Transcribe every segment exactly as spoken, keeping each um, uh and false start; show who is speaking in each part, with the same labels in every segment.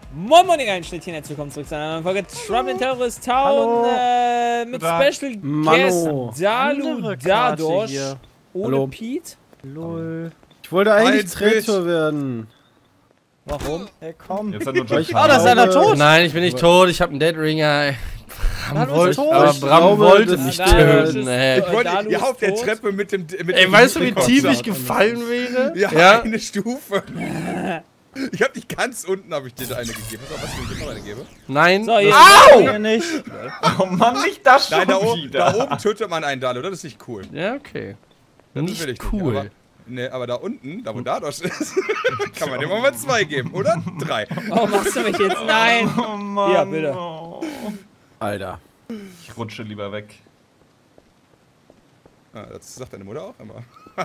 Speaker 1: Moin Moin, ein Schnittchen, herzlich willkommen zurück zu einer neuen Folge Trouble in Terrorist Town äh, mit
Speaker 2: Tag.
Speaker 1: Special
Speaker 3: Mano.
Speaker 1: Guest Dalu
Speaker 4: Andere Karte
Speaker 1: Dadosh
Speaker 4: hier.
Speaker 1: ohne
Speaker 3: Hallo.
Speaker 1: Pete.
Speaker 4: Lol.
Speaker 3: Ich wollte eigentlich
Speaker 2: Ein
Speaker 3: Traitor werden.
Speaker 1: Warum?
Speaker 4: Hey, komm.
Speaker 2: Jetzt hat nur
Speaker 3: Ich
Speaker 2: Josh.
Speaker 4: Oh, da ist einer tot.
Speaker 5: Nein, ich bin nicht tot, ich hab einen Dead Ringer. Bram
Speaker 4: Dalu ist
Speaker 5: wollte,
Speaker 4: tot.
Speaker 5: aber
Speaker 3: Ich
Speaker 5: Bram
Speaker 3: glaube,
Speaker 5: wollte
Speaker 3: das
Speaker 5: mich
Speaker 1: ist der-
Speaker 5: töten,
Speaker 1: das
Speaker 5: ey.
Speaker 1: ist-
Speaker 2: Ich wollte
Speaker 1: Dalu
Speaker 2: ja
Speaker 1: ist
Speaker 2: auf der
Speaker 1: tot.
Speaker 2: Treppe mit dem mit
Speaker 5: Ey,
Speaker 2: dem
Speaker 5: weißt du, wie
Speaker 2: Unicorn
Speaker 5: tief ich
Speaker 2: saß.
Speaker 5: gefallen wäre?
Speaker 2: Ja,
Speaker 5: Ja?
Speaker 2: eine Stufe. Ich hab dich ganz unten, habe ich dir eine gegeben. Pass auf, was, wenn ich dir noch eine gebe?
Speaker 5: Nein.
Speaker 1: So, hier.
Speaker 5: Au!
Speaker 4: Hier nicht.
Speaker 6: Oh Mann, nicht das schon
Speaker 2: Nein, da, oben,
Speaker 6: wieder.
Speaker 2: da oben tötet man einen Dalu, das ist nicht cool.
Speaker 5: Ja, okay.
Speaker 2: Das
Speaker 5: Nicht
Speaker 2: will ich
Speaker 5: cool.
Speaker 2: Nicht, aber, nee, aber da unten, da wo Dadosh ist, kann man dem auch mal zwei geben, oder? Drei.
Speaker 1: Oh, machst du mich jetzt? Nein.
Speaker 6: Oh Mann.
Speaker 1: Ja, bitte.
Speaker 6: Oh.
Speaker 3: Alter.
Speaker 6: Ich rutsche lieber weg.
Speaker 2: Ah, das sagt deine Mutter auch immer.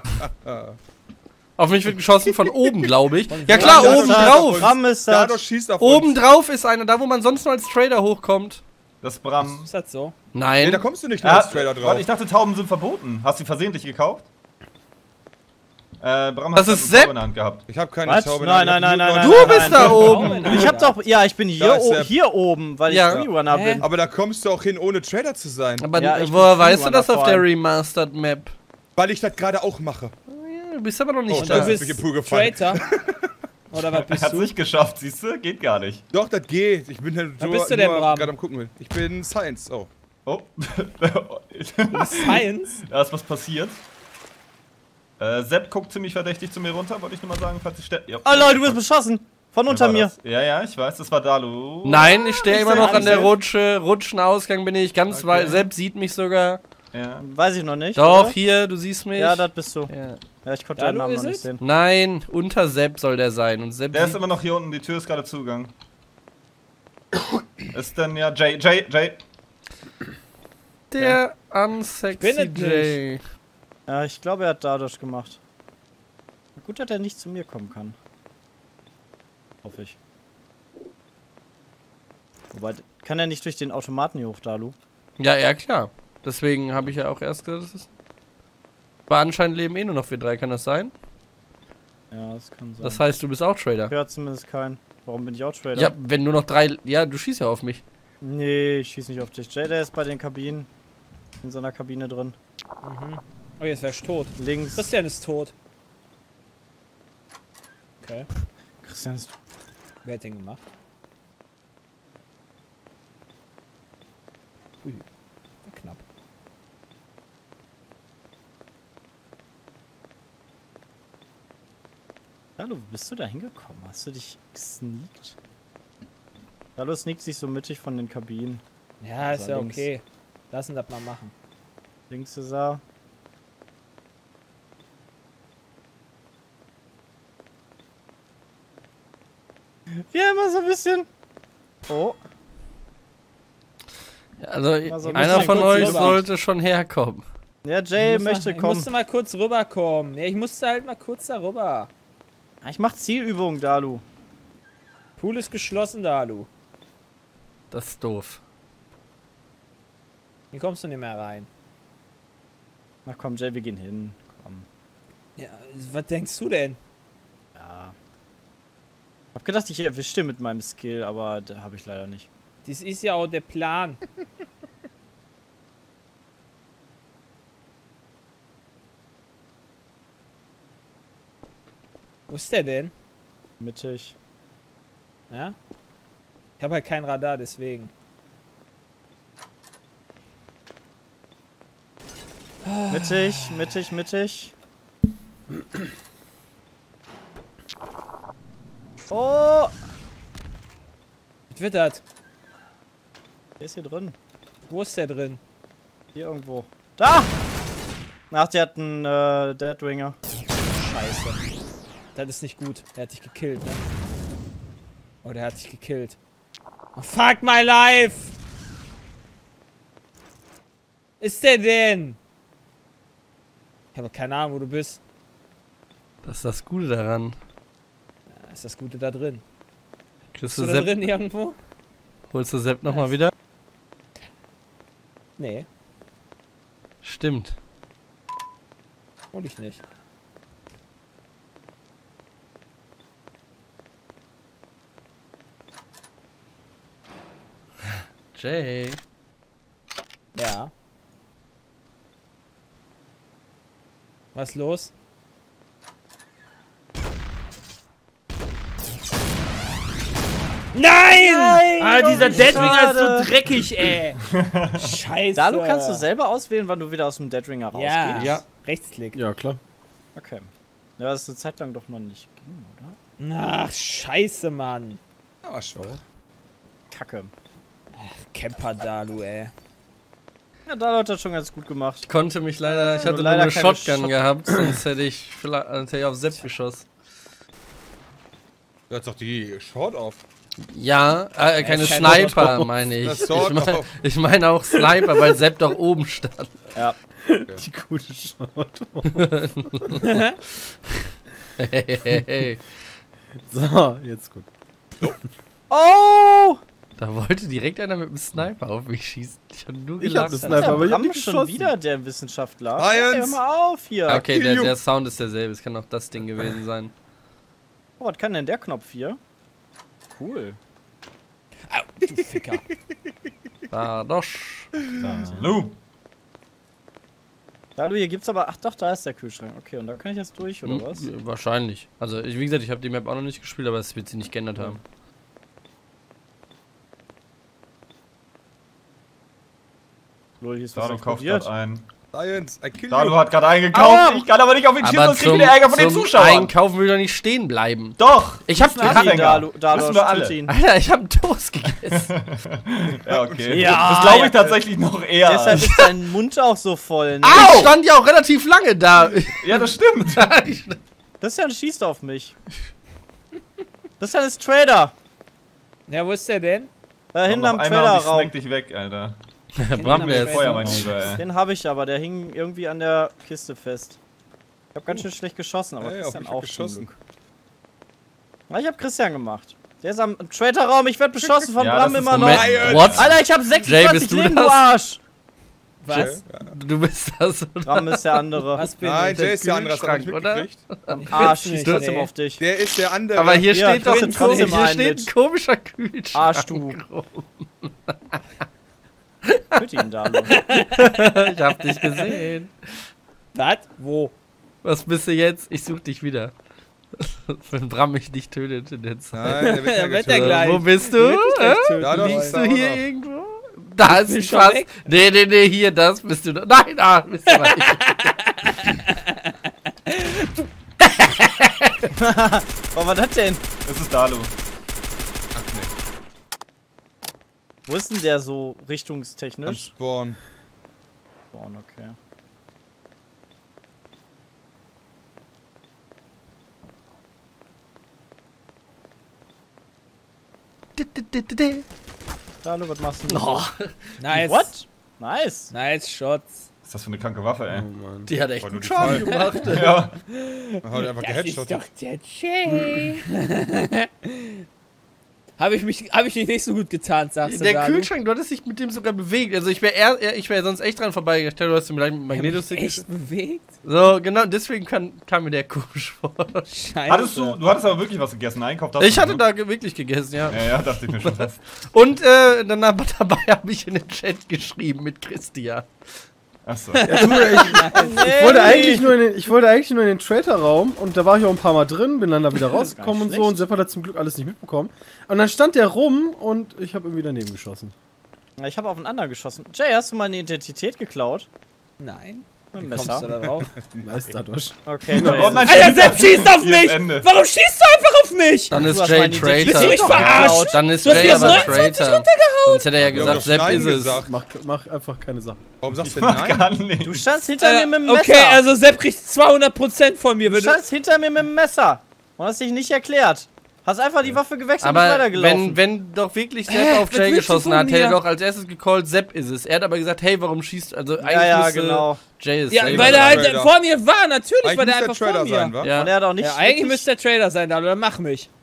Speaker 5: Auf mich wird geschossen von oben, glaube ich. Ja
Speaker 2: Ja,
Speaker 5: klar,
Speaker 2: Dadosh
Speaker 5: oben
Speaker 2: schießt auf
Speaker 5: drauf.
Speaker 2: uns.
Speaker 4: Bram ist das.
Speaker 2: Dadosh schießt auf
Speaker 5: Oben
Speaker 2: uns.
Speaker 5: drauf ist einer, da wo man sonst nur als Trader hochkommt.
Speaker 6: Das ist Bram.
Speaker 1: Ist das so?
Speaker 2: Nee,
Speaker 5: Nein.
Speaker 2: da kommst du nicht nur
Speaker 6: Ah,
Speaker 2: als Trailer drauf.
Speaker 6: warte, ich dachte, Tauben sind verboten. Hast du die versehentlich gekauft? Äh, Bram
Speaker 5: Das
Speaker 6: hat
Speaker 5: ist
Speaker 6: eine
Speaker 5: Sepp.
Speaker 6: Taube in der Hand gehabt.
Speaker 2: Ich hab keine
Speaker 4: Was?
Speaker 2: Taube.
Speaker 4: Nein,
Speaker 2: ich hab
Speaker 4: nein,
Speaker 2: nur
Speaker 4: nein,
Speaker 2: Gott-
Speaker 5: Du
Speaker 4: nein,
Speaker 5: bist
Speaker 4: nein.
Speaker 5: da oben.
Speaker 4: Ich hab doch, ja, ich bin hier,
Speaker 2: Da ist
Speaker 4: o-
Speaker 2: der-
Speaker 4: hier oben, weil ich
Speaker 5: Ja.
Speaker 4: Speedrunner
Speaker 1: Hä?
Speaker 4: bin.
Speaker 2: Aber da kommst du auch hin, ohne Trailer zu sein.
Speaker 5: Aber
Speaker 4: Ja, ich
Speaker 5: woher
Speaker 4: bin
Speaker 5: weißt du
Speaker 4: Speedrunner
Speaker 5: das auf
Speaker 4: vor
Speaker 5: der
Speaker 4: allem.
Speaker 5: Remastered Map?
Speaker 2: Weil ich das gerade auch mache.
Speaker 5: Ja, du bist aber noch
Speaker 2: Oh,
Speaker 5: nicht
Speaker 2: da
Speaker 5: da.
Speaker 1: Du
Speaker 2: ist mich im Pool
Speaker 1: bist
Speaker 2: gefallen.
Speaker 1: Traitor. Oder was
Speaker 6: Er
Speaker 1: bist
Speaker 6: hat's
Speaker 1: du?
Speaker 6: nicht geschafft, siehst du? Geht gar nicht.
Speaker 2: Doch, das geht. Ich bin halt
Speaker 1: Wer
Speaker 2: nur,
Speaker 1: bist du denn,
Speaker 2: nur
Speaker 1: Bram?
Speaker 2: gerade am gucken. Ich bin Science. Oh.
Speaker 6: Oh.
Speaker 1: Science?
Speaker 6: Da ist was passiert. Äh, Sepp guckt ziemlich verdächtig zu mir runter, wollte ich nur mal sagen, falls ich sterbe. Ja.
Speaker 4: Oh Leute, du wirst beschossen. Von
Speaker 6: Wer
Speaker 4: unter
Speaker 6: war
Speaker 4: mir.
Speaker 6: das? Ja, ja, ich weiß, das war Dalu.
Speaker 5: Nein, ich stehe
Speaker 4: Ich
Speaker 5: immer
Speaker 4: seh
Speaker 5: noch
Speaker 4: gar
Speaker 5: an
Speaker 4: nicht
Speaker 5: der
Speaker 4: selbst.
Speaker 5: Rutsche. Rutschenausgang bin ich ganz
Speaker 6: Okay.
Speaker 5: weit. Sepp sieht mich sogar.
Speaker 6: Ja.
Speaker 4: Weiß ich noch nicht.
Speaker 5: Doch,
Speaker 4: oder?
Speaker 5: hier, du siehst mich.
Speaker 4: Ja, das bist du.
Speaker 5: Ja.
Speaker 4: Ja, ich konnte
Speaker 1: Dalu
Speaker 4: deinen Namen
Speaker 1: ist
Speaker 4: noch nicht
Speaker 1: es?
Speaker 4: sehen.
Speaker 5: Nein, unter Sepp soll der sein. Und Sepp
Speaker 6: Der ist
Speaker 5: sieht-
Speaker 6: immer noch hier unten, die Tür ist gerade zugegangen. Ist denn ja Jay, Jay, Jay.
Speaker 5: der unsexy
Speaker 1: bin es
Speaker 5: Jay.
Speaker 4: Ja, ich glaube, er hat Dadosh gemacht. Gut, dass er nicht zu mir kommen kann. Hoffe ich. Wobei, kann er nicht durch den Automaten hier hoch, Dalu?
Speaker 5: Ja, ja, klar. Deswegen habe ich ja auch erst gesagt, das ist. Aber anscheinend leben eh nur noch wir drei, kann das sein?
Speaker 4: Ja, das kann sein.
Speaker 5: Das heißt, du bist auch Trader.
Speaker 4: Ich höre zumindest keinen. Warum bin ich auch Trader?
Speaker 5: Ja, wenn nur noch drei. Ja, du schießt ja auf mich.
Speaker 4: Nee, ich schieß nicht auf dich. Jay, der ist bei den Kabinen. In so einer Kabine drin.
Speaker 1: Oh, jetzt wärst du tot.
Speaker 4: Links.
Speaker 1: Christian ist tot. Okay.
Speaker 4: Christian ist.
Speaker 1: Wer hat den gemacht? Ui. War knapp.
Speaker 4: Hallo, wo bist du da hingekommen? Hast du dich gesneakt? Hallo, sneakt sich so mittig von den Kabinen.
Speaker 1: Ja, ist ja
Speaker 4: links.
Speaker 1: okay. Lass uns das mal machen.
Speaker 4: Links ist er. Ja, immer so ein bisschen. Oh.
Speaker 5: Ja, also,
Speaker 4: Also ein
Speaker 5: einer
Speaker 4: bisschen
Speaker 5: von
Speaker 4: kurz
Speaker 5: euch
Speaker 4: rüber.
Speaker 5: sollte schon herkommen.
Speaker 4: Ja, Jay
Speaker 1: Ich musste-
Speaker 4: möchte
Speaker 1: Ich
Speaker 4: kommen.
Speaker 1: musste mal kurz rüberkommen. Ja, ich musste halt mal kurz da rüber.
Speaker 4: Ah, Ich mach Zielübungen, Dalu.
Speaker 1: Pool ist geschlossen, Dalu.
Speaker 5: Das ist doof.
Speaker 1: Hier kommst du nicht mehr rein.
Speaker 4: Na komm, Jay, wir gehen hin. Komm.
Speaker 1: Ja, was denkst du denn?
Speaker 4: Ja. Hab gedacht, ich erwische den mit meinem Skill, aber da habe ich leider nicht.
Speaker 1: Das ist ja auch der Plan. Wo ist der denn?
Speaker 4: Mittig.
Speaker 1: Ja? Ich habe halt kein Radar, deswegen.
Speaker 4: Mittig, mittig, mittig. Oh!
Speaker 1: Was wird das?
Speaker 4: Der ist hier drin.
Speaker 1: Wo ist der drin?
Speaker 4: Hier irgendwo. Da! Ach, der hat einen äh, Deadwinger.
Speaker 1: Scheiße. Das ist nicht gut. Der hat dich gekillt, ne? Oh, der hat dich gekillt. Oh, fuck my life! Ist der denn? Ich habe keine Ahnung, wo du bist.
Speaker 5: Das ist das Gute daran.
Speaker 1: Da ist das Gute da drin.
Speaker 5: Kriegst
Speaker 1: Bist
Speaker 5: du
Speaker 1: du da
Speaker 5: Sepp,
Speaker 1: drin irgendwo?
Speaker 5: holst du Sepp nochmal wieder?
Speaker 1: Nee,
Speaker 5: Stimmt.
Speaker 1: hol ich nicht.
Speaker 5: Jay.
Speaker 1: Ja. Was los? Nein!
Speaker 4: Nein,
Speaker 1: Ah, dieser
Speaker 4: oh,
Speaker 1: Deadringer ist
Speaker 4: schade.
Speaker 1: so dreckig, ey. Scheiße.
Speaker 4: Dalu, kannst du selber auswählen, wann du wieder aus dem Deadringer rausgehst?
Speaker 1: Ja.
Speaker 3: Ja.
Speaker 1: Rechtsklick.
Speaker 3: Ja, klar.
Speaker 4: Okay. Ja, das ist eine Zeit lang doch noch nicht ging, oder?
Speaker 1: Ach, scheiße, Mann.
Speaker 2: Aber schon.
Speaker 4: Kacke.
Speaker 1: Camper Dalu, ey.
Speaker 4: Ja, Dalu hat das schon ganz gut gemacht.
Speaker 5: Ich konnte mich leider, ich
Speaker 4: Nur
Speaker 5: hatte nur
Speaker 4: leider
Speaker 5: eine
Speaker 4: keine
Speaker 5: Shotgun
Speaker 4: Shot-
Speaker 5: gehabt, sonst hätte ich, vielleicht, sonst hätte ich auf Sepp geschossen.
Speaker 2: Du hast doch die Short auf.
Speaker 5: Ja, äh, keine
Speaker 1: kein
Speaker 5: Sniper, meine ich.
Speaker 2: Das
Speaker 5: Ich
Speaker 2: Sword
Speaker 5: meine
Speaker 2: auf.
Speaker 5: ich mein auch Sniper, weil Sepp doch oben stand.
Speaker 4: Ja.
Speaker 3: Die gute Shot.
Speaker 5: Hey, hey, hey.
Speaker 3: So, jetzt gut.
Speaker 4: Oh!
Speaker 5: Da wollte direkt einer mit dem Sniper auf mich schießen. Ich hab nur
Speaker 3: Ich hab
Speaker 5: gelacht.
Speaker 3: das
Speaker 4: Der
Speaker 3: Sniper, aber ich hab
Speaker 4: Bram
Speaker 3: nicht
Speaker 4: schon
Speaker 3: geschossen.
Speaker 4: wieder der Wissenschaftler.
Speaker 2: Science!
Speaker 4: Hey, hör mal auf hier.
Speaker 5: Okay, der,
Speaker 2: Kill you.
Speaker 5: der Sound ist derselbe. Es kann auch das Ding gewesen sein.
Speaker 4: Oh, was kann denn der Knopf hier? Cool.
Speaker 1: Au, du Ficker.
Speaker 5: Da, doch.
Speaker 6: Lu.
Speaker 4: Dalu, hier gibt's aber... Ach doch, da ist der Kühlschrank. Okay, und da kann ich jetzt durch, oder
Speaker 5: Hm,
Speaker 4: was?
Speaker 5: Wahrscheinlich. Also, ich, wie gesagt, ich habe die Map auch noch nicht gespielt, aber es wird sie nicht geändert haben.
Speaker 4: Lol, hier ist was
Speaker 6: Dalu kauft
Speaker 4: explodiert.
Speaker 6: gerade ein.
Speaker 2: Science, I kill
Speaker 6: Dalu
Speaker 2: you.
Speaker 6: hat gerade eingekauft.
Speaker 4: Aua!
Speaker 6: Ich kann aber nicht auf ihn schießen,
Speaker 5: Aber
Speaker 6: sonst krieg ich
Speaker 5: zum,
Speaker 6: wieder Ärger von den
Speaker 5: zum
Speaker 6: Zuschauern.
Speaker 5: Einkaufen will doch nicht stehen bleiben.
Speaker 6: Doch.
Speaker 5: Ich hab
Speaker 6: Müssen wir
Speaker 5: gerade...
Speaker 6: alle.
Speaker 4: Dalu, Dalu,
Speaker 6: Wissen wir alle.
Speaker 4: töte ihn.
Speaker 5: Alter, ich hab einen Toast gegessen.
Speaker 6: Ja, okay.
Speaker 4: Ja,
Speaker 6: das glaube ich
Speaker 4: ja.
Speaker 6: tatsächlich noch eher.
Speaker 4: Deshalb ist dein Mund auch so voll. Ne?
Speaker 5: Ich stand ja auch relativ lange da.
Speaker 6: Ja, das stimmt.
Speaker 4: Das ist ja ein Schießt auf mich. Das ist ja ein Trader.
Speaker 1: Ja, wo ist der denn?
Speaker 4: Da hinten am
Speaker 6: Noch einmal und ich
Speaker 4: Traderraum.
Speaker 6: snack dich weg, Alter.
Speaker 5: Bram, wer ist
Speaker 6: Feuer, mein Lieber, ey.
Speaker 4: Den habe ich aber, der hing irgendwie an der Kiste fest. Ich habe ganz schön schlecht geschossen, aber
Speaker 2: Ey, auf
Speaker 4: Christian
Speaker 2: mich
Speaker 4: auch
Speaker 2: geschossen.
Speaker 4: zum Glück. Na, ich habe Christian gemacht. Der ist am Traderraum, ich werde beschossen von
Speaker 6: Ja,
Speaker 4: Bram
Speaker 6: das ist
Speaker 4: immer noch.
Speaker 5: Moment, what?
Speaker 4: Alter, ich habe
Speaker 5: Jay,
Speaker 4: sechsundzwanzig
Speaker 5: bist du
Speaker 4: Leben,
Speaker 5: das?
Speaker 4: du Arsch!
Speaker 1: Was?
Speaker 5: Du bist das, oder?
Speaker 4: Bram ist der andere.
Speaker 1: Was bin
Speaker 2: Nein,
Speaker 1: ich?
Speaker 2: Jay ist der andere, hast du nicht
Speaker 5: Kühlschrank, oder?
Speaker 2: mitgekriegt?
Speaker 4: Arsch,
Speaker 1: nicht,
Speaker 4: schießt trotzdem
Speaker 1: ey.
Speaker 4: auf dich.
Speaker 2: Der ist der andere.
Speaker 5: Aber hier
Speaker 4: Ja,
Speaker 5: steht doch
Speaker 4: kriegst
Speaker 5: ein,
Speaker 4: du trotzdem
Speaker 5: hier
Speaker 4: einen
Speaker 5: steht
Speaker 4: mit.
Speaker 5: ein komischer Kühlschrank.
Speaker 4: Arsch, du. Töte ihn, Dalu.
Speaker 5: Ich hab dich gesehen.
Speaker 1: Was? Wo?
Speaker 5: Was bist du jetzt? Ich such dich wieder. Wenn Bram mich nicht tötet in der Zeit.
Speaker 2: Nein, der wird
Speaker 1: Der
Speaker 2: ja
Speaker 1: wird ja
Speaker 2: getötet.
Speaker 1: gleich.
Speaker 5: Wo bist
Speaker 1: Der
Speaker 5: du?
Speaker 1: wird dich gleich
Speaker 5: Äh?
Speaker 1: töten
Speaker 2: Da doch,
Speaker 1: wollen.
Speaker 5: Liegst
Speaker 2: da
Speaker 5: du
Speaker 2: auch
Speaker 5: hier
Speaker 2: noch.
Speaker 5: irgendwo? Da ist
Speaker 1: bin
Speaker 5: ein
Speaker 1: schon
Speaker 5: Fass.
Speaker 1: weg.
Speaker 5: Nee, nee, nee, hier, das bist du. Da. Nein, da bist du nicht.
Speaker 4: Oh, was hat denn?
Speaker 6: Das ist Dalu.
Speaker 2: Ach nee.
Speaker 4: Wo ist denn der so
Speaker 2: Am
Speaker 4: richtungstechnisch?
Speaker 2: Spawn.
Speaker 4: Oh, okay. Dalu, was machst du?
Speaker 5: Oh,
Speaker 1: Nice.
Speaker 4: What? Nice.
Speaker 1: Nice Shots.
Speaker 6: Was ist das für eine kranke Waffe, ey?
Speaker 3: Mann.
Speaker 5: die hat echt
Speaker 2: War nur
Speaker 5: gut
Speaker 2: die
Speaker 5: Schaden
Speaker 2: Fall.
Speaker 5: gemacht.
Speaker 6: Ja.
Speaker 2: Man hat einfach
Speaker 1: Das ist
Speaker 2: geheadshot.
Speaker 1: doch der Jay. Habe ich mich, habe ich mich nicht so gut getan, sagst du,
Speaker 5: Der
Speaker 1: Dalu?
Speaker 5: Kühlschrank, du hattest dich mit dem sogar bewegt. Also ich wäre eher, ich wäre sonst echt dran vorbeigestellt. Du hast ihn vielleicht mit Magnetostick
Speaker 1: Echt bewegt?
Speaker 5: So, genau, deswegen kann, kam mir der Kusch vor.
Speaker 1: Scheiße.
Speaker 6: Hattest du, du hattest aber wirklich was gegessen. Einkauf hast
Speaker 5: Ich
Speaker 6: du,
Speaker 5: hatte
Speaker 6: ne?
Speaker 5: da ge- wirklich gegessen, ja.
Speaker 6: Ja, ja, dachte ich mir schon fast.
Speaker 5: Und äh, dann aber dabei habe ich in den Chat geschrieben mit Christian.
Speaker 6: Achso.
Speaker 3: Ja, du, ich, ich, wollte eigentlich nur in den, ich wollte eigentlich nur in den Trader-Raum und da war ich auch ein paar Mal drin, bin dann da wieder rausgekommen und so
Speaker 4: schlecht.
Speaker 3: und Sepp hat das zum Glück alles nicht mitbekommen. Und dann stand der rum und ich habe irgendwie daneben geschossen.
Speaker 4: Ja, ich habe auf einen anderen geschossen. Jay, hast du meine Identität geklaut?
Speaker 1: Nein.
Speaker 4: Mit dem
Speaker 1: Kommst du
Speaker 4: Messer?
Speaker 1: da drauf?
Speaker 3: Nice dadurch.
Speaker 4: Okay,
Speaker 6: Oh
Speaker 4: Jay.
Speaker 6: nein,
Speaker 1: Alter, Sepp schießt auf
Speaker 6: Hier ist
Speaker 1: mich!
Speaker 6: Ende.
Speaker 1: Warum schießt du einfach auf mich?
Speaker 5: Dann
Speaker 4: Du
Speaker 5: ist
Speaker 4: hast
Speaker 5: Jay
Speaker 4: meine Identität
Speaker 1: Willst du mich
Speaker 5: Traitor.
Speaker 1: verarschen?
Speaker 5: Dann ist
Speaker 1: Du hast
Speaker 5: Jay
Speaker 1: mir
Speaker 5: aber
Speaker 1: neunundzwanzig
Speaker 5: Traitor. Sonst hätte er ja
Speaker 2: Wir haben
Speaker 5: gesagt,
Speaker 2: doch
Speaker 5: Sepp
Speaker 2: Nein
Speaker 5: ist es.
Speaker 2: gesagt.
Speaker 3: Mach, mach einfach keine Sache.
Speaker 2: Warum sagst du
Speaker 6: Ich
Speaker 2: denn
Speaker 6: mach
Speaker 2: nein?
Speaker 6: gar nicht.
Speaker 4: Du standst hinter
Speaker 1: Äh,
Speaker 4: mir mit dem Messer.
Speaker 1: okay, also Sepp kriegt zweihundert Prozent von mir.
Speaker 4: Du
Speaker 1: Wenn du
Speaker 4: standst hinter mir mit dem Messer. Und hast dich nicht erklärt. Hast einfach die Waffe gewechselt und bist
Speaker 5: Aber
Speaker 4: weitergelaufen.
Speaker 5: wenn, wenn doch wirklich Sepp
Speaker 1: Hä,
Speaker 5: auf
Speaker 1: was
Speaker 5: Jay
Speaker 1: willst du
Speaker 5: geschossen
Speaker 1: von
Speaker 5: hat, hätte er
Speaker 1: mir?
Speaker 5: doch als erstes gecallt, Sepp ist es. Er hat aber gesagt, hey, warum schießt, also eigentlich
Speaker 4: ja, ja,
Speaker 5: müsste
Speaker 4: genau.
Speaker 5: Jay ist
Speaker 1: ja,
Speaker 5: Jay
Speaker 1: weil
Speaker 5: war
Speaker 1: er halt
Speaker 2: Trader.
Speaker 1: vor mir war, natürlich
Speaker 2: Eigentlich
Speaker 1: war der
Speaker 2: muss der
Speaker 1: einfach vor
Speaker 2: Trader
Speaker 1: mir.
Speaker 2: sein, wa?
Speaker 5: Ja.
Speaker 4: Und er hat auch nicht.
Speaker 1: Ja, eigentlich
Speaker 4: wirklich-
Speaker 1: müsste der Trader sein, Dalu, dann mach mich.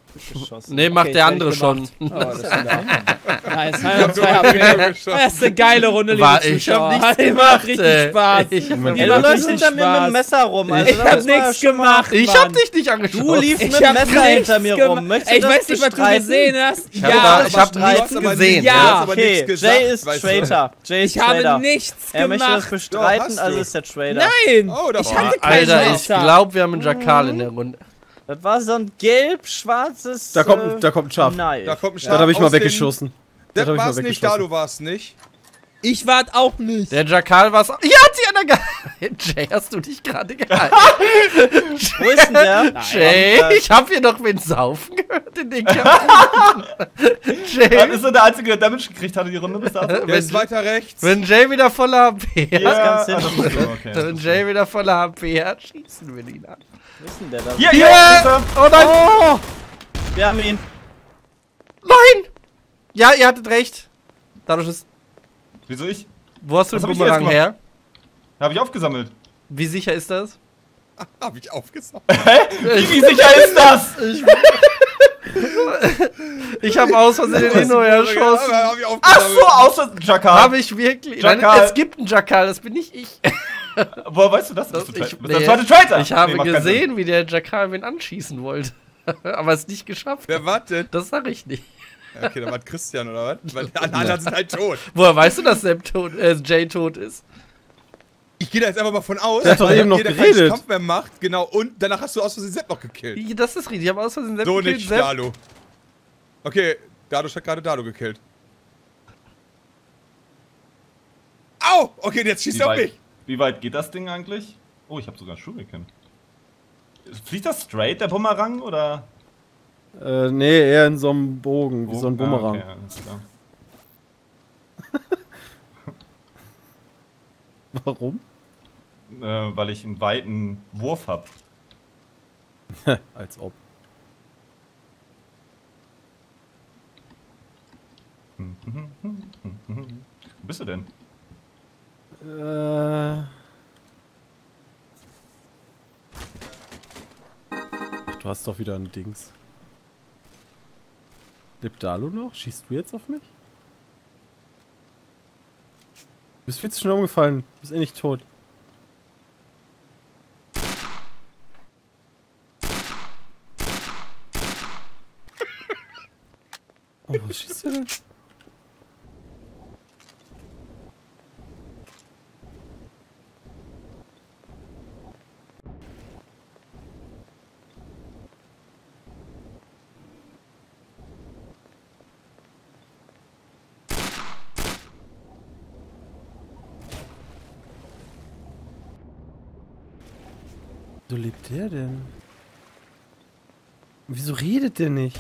Speaker 4: Geschossen.
Speaker 5: Nee, macht
Speaker 1: Okay,
Speaker 5: der
Speaker 1: das
Speaker 5: andere
Speaker 1: hab ich
Speaker 5: schon.
Speaker 1: Oh, das ist wieder. Nice,
Speaker 2: Ich hab so
Speaker 1: zwei H P.
Speaker 2: geschossen.
Speaker 1: Das ist eine geile Runde, liebe
Speaker 5: War, ich
Speaker 1: Zuschauer.
Speaker 5: hab nichts
Speaker 1: Die
Speaker 5: gemacht,
Speaker 1: macht richtig
Speaker 5: ey.
Speaker 1: Spaß.
Speaker 5: Ich hab
Speaker 3: Moment,
Speaker 1: Die
Speaker 4: Ey,
Speaker 5: nichts
Speaker 4: du
Speaker 1: macht
Speaker 4: läufst
Speaker 1: richtig
Speaker 4: hinter mir mit
Speaker 1: Spaß.
Speaker 4: dem Messer rum. Also,
Speaker 1: Ich
Speaker 4: da
Speaker 1: hab
Speaker 4: muss man ja
Speaker 1: nichts
Speaker 4: schon mal-
Speaker 1: gemacht,
Speaker 5: Ich hab
Speaker 1: Mann.
Speaker 5: dich nicht angeschossen.
Speaker 4: Du liefst
Speaker 1: Ich
Speaker 4: mit dem
Speaker 1: hab
Speaker 4: Messer
Speaker 1: nichts
Speaker 4: hinter mir
Speaker 1: gemacht.
Speaker 4: rum. Möchtest
Speaker 1: Ey, ich
Speaker 4: du das
Speaker 1: weiß nicht, was du
Speaker 4: bestreiten?
Speaker 1: gesehen hast.
Speaker 5: Ich hab
Speaker 1: Ja,
Speaker 5: da- ich hab
Speaker 2: Du hast
Speaker 5: nichts
Speaker 2: aber
Speaker 5: gesehen.
Speaker 2: nicht-
Speaker 1: Ja,
Speaker 2: du hast aber
Speaker 4: Okay,
Speaker 2: nichts gesagt,
Speaker 4: Jay ist
Speaker 2: weißt du.
Speaker 4: Traitor. Jay ist
Speaker 1: ich habe
Speaker 4: Traitor.
Speaker 1: nichts
Speaker 4: Er möchte das
Speaker 1: gemacht.
Speaker 4: bestreiten,
Speaker 2: Doch, hast
Speaker 4: also
Speaker 2: du.
Speaker 4: ist der Trader.
Speaker 1: Nein!
Speaker 2: Oh, da
Speaker 1: ich
Speaker 2: war-
Speaker 1: hatte keinen
Speaker 5: Alter, ich
Speaker 1: Messer.
Speaker 5: glaube, wir haben einen Jakal in der Runde.
Speaker 4: Das war so ein gelb-schwarzes.
Speaker 3: Da kommt, da kommt ein Schaf.
Speaker 4: Nein.
Speaker 2: Da kommt ein
Speaker 3: Das
Speaker 2: Schaf
Speaker 3: habe ich mal
Speaker 2: aus den-
Speaker 3: weggeschossen. Das
Speaker 2: Das
Speaker 3: hab ich mal
Speaker 2: war's nicht,
Speaker 3: weggeschossen.
Speaker 2: da du warst nicht.
Speaker 1: Ich wart auch nicht.
Speaker 5: Der Jakal war's. Ja, hat sie einer gehalten. Jay, hast du dich gerade gehalten?
Speaker 4: Wo ist denn der?
Speaker 5: Jay,
Speaker 4: Nein.
Speaker 5: ich hab hier doch wen saufen gehört in den Kampf.
Speaker 6: Das
Speaker 5: Jay,
Speaker 6: ist so der einzige, der Damage gekriegt hatte, die Runde bis dato.
Speaker 2: Der ist weiter rechts.
Speaker 5: wenn Jay wieder voller H P hat,
Speaker 4: ganz
Speaker 6: ah,
Speaker 4: hinten.
Speaker 6: das ist so, okay.
Speaker 5: wenn Jay wieder voller H P hat, schießen wir ihn an.
Speaker 4: Wo ist denn der da?
Speaker 6: Hier,
Speaker 5: Hier!
Speaker 6: hier! ist er.
Speaker 5: Oh nein!
Speaker 4: Oh! Wir haben ihn.
Speaker 5: Nein! Ja, ihr hattet recht. Dadurch ist.
Speaker 6: Wieso ich?
Speaker 5: Wo hast du
Speaker 6: Was
Speaker 5: den
Speaker 6: hab ich jetzt
Speaker 5: Bumerang her?
Speaker 6: Habe ich aufgesammelt.
Speaker 5: Wie sicher ist das?
Speaker 2: Hab ich aufgesagt.
Speaker 6: Wie sicher ist das?
Speaker 5: Ich habe aus Versehen den Inno erschossen.
Speaker 2: Hab ich
Speaker 6: Ach
Speaker 2: aufgesammelt.
Speaker 6: so, außer Jakal.
Speaker 5: Habe ich wirklich? Nein,
Speaker 6: Jakal.
Speaker 5: es gibt einen Jakal, das bin nicht ich.
Speaker 6: Woher weißt du das?
Speaker 5: Das-
Speaker 6: Bist du
Speaker 5: ich-
Speaker 6: Tra- bist der
Speaker 5: nee.
Speaker 6: zweite Traitor.
Speaker 5: Ich habe
Speaker 6: Nee, macht keinen Sinn.
Speaker 5: gesehen, wie der Jakal wen anschießen wollte. Aber es nicht geschafft.
Speaker 2: Wer wartet?
Speaker 5: Das sag ich nicht.
Speaker 2: Okay, dann war Christian, oder was? Weil die anderen sind halt tot.
Speaker 5: Woher weißt du, dass Sepp tot, äh, Jay tot ist?
Speaker 2: Ich gehe da jetzt einfach mal von aus,
Speaker 3: Der hat doch
Speaker 2: weil
Speaker 3: eben noch
Speaker 2: jeder
Speaker 3: geredet.
Speaker 2: keinen Kampf mehr macht, genau, und danach hast du aus Versehen Sepp noch gekillt.
Speaker 5: Wie, Das ist richtig, ich habe aus Versehen Sepp
Speaker 2: So
Speaker 5: gekillt,
Speaker 2: nicht,
Speaker 5: Sepp.
Speaker 2: Dalu. Okay, Dadurch hat gerade Dalu gekillt. Au! Okay, jetzt schießt
Speaker 6: Wie
Speaker 2: er auf
Speaker 6: weit,
Speaker 2: mich.
Speaker 6: wie weit geht das Ding eigentlich? Oh, ich habe sogar Shuriken. Fliegt das straight, der Bumerang, oder?
Speaker 3: Äh, nee, eher in so einem Bogen, wie so ein
Speaker 6: Ah,
Speaker 3: Bumerang.
Speaker 6: okay, alles klar.
Speaker 3: Warum?
Speaker 6: Äh, weil ich einen weiten Wurf habe.
Speaker 3: Als ob.
Speaker 6: Wo bist du denn?
Speaker 3: Äh. Ach, du hast doch wieder ein Dings. Lebt Dalu noch? Schießt du jetzt auf mich? Du bist viel zu schnell umgefallen. Du bist eh nicht tot. Oh, was schießt du denn? Wo lebt der denn? Wieso redet der nicht?